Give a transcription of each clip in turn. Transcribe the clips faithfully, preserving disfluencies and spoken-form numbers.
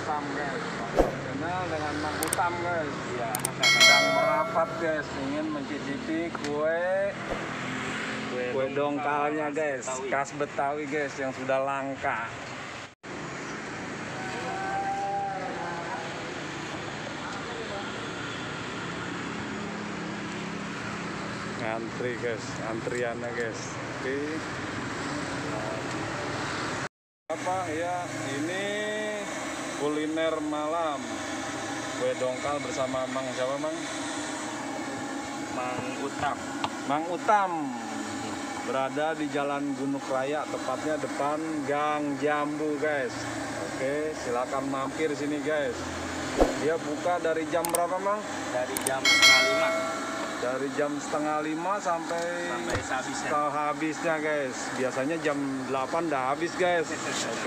Utam guys, kenal dengan Mang Utam guys. Iya, sedang merapat guys, ingin mencicipi kue kue, kue dongkalnya guys, Betawi. Khas Betawi guys yang sudah langka. Antri guys, antriannya guys. Oke. Apa ya? Ini kuliner malam. Kue dongkal bersama Mang siapa Mang? Mang Utam. Mang Utam. Berada di Jalan Gunung Raya, tepatnya depan Gang Jambu guys. Oke, silakan mampir sini guys. Dia buka dari jam berapa Mang? Dari jam setengah lima. Dari jam setengah lima sampai sampai sehabisnya. habisnya guys. Biasanya jam delapan udah habis guys. Oke.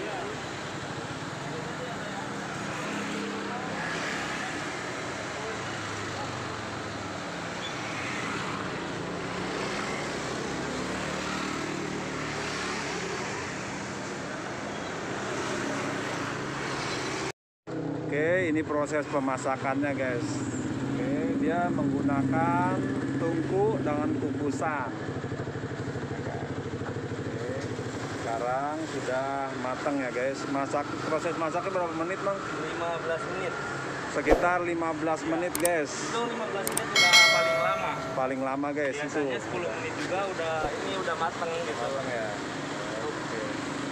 Oke, ini proses pemasakannya guys. Oke, dia menggunakan tungku dengan kukusan. Oke, sekarang sudah matang ya guys. Masak, proses masaknya berapa menit Bang? lima belas menit. Sekitar lima belas menit guys. Itu lima belas menit udah paling lama. Paling lama guys. Biasanya itu sepuluh menit juga udah ini udah matang gitu. Matang ya. Oke.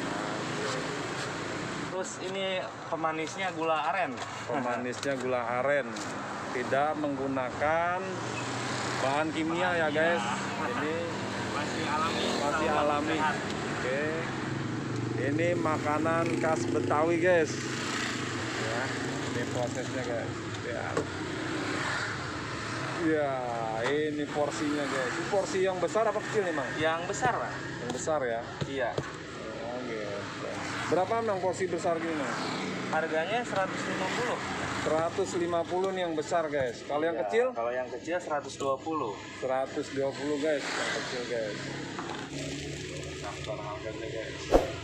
Terus ini pemanisnya gula aren. Pemanisnya gula aren. Tidak menggunakan bahan kimia ya guys. Ini masih alami. Masih alami. Oke. Ini makanan khas Betawi guys. Ya, ini prosesnya guys. Ya. Ya, ini porsinya guys. Ini porsi yang besar apa kecil nih Mang? Yang besar lah. Yang besar ya. Iya. Oh gitu. Berapa Mang porsi besar gini? Harganya seratus lima puluh. seratus lima puluh nih yang besar guys. Kalau yang Ya, kecil? Kalau yang kecil seratus dua puluh. seratus dua puluh guys, yang kecil guys. Daftar harganya guys.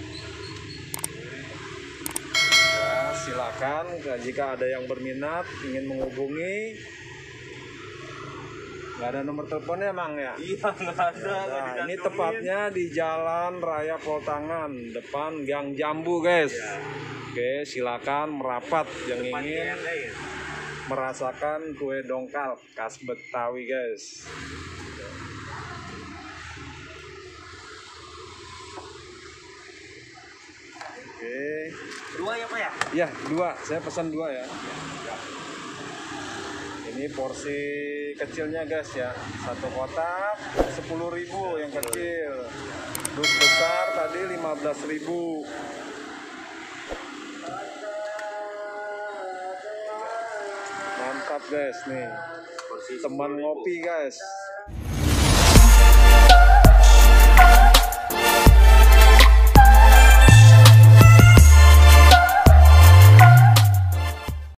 Ya, silakan jika ada yang berminat ingin menghubungi. Nggak ada nomor teleponnya Mang ya? Iya, nggak ada. Nah, ini tepatnya di Jalan Raya Poltangan, depan Gang Jambu guys. Ya. Oke, silakan merapat yang Depan ingin I N D. merasakan kue dongkal khas Betawi guys. Oke. Dua ya Pak ya? Ya, dua. Saya pesan dua ya. Ini porsi kecilnya guys ya. Satu kotak sepuluh ribu yang kecil. Dus besar tadi lima belas ribu. Mantap guys nih. Porsi Teman ngopi guys.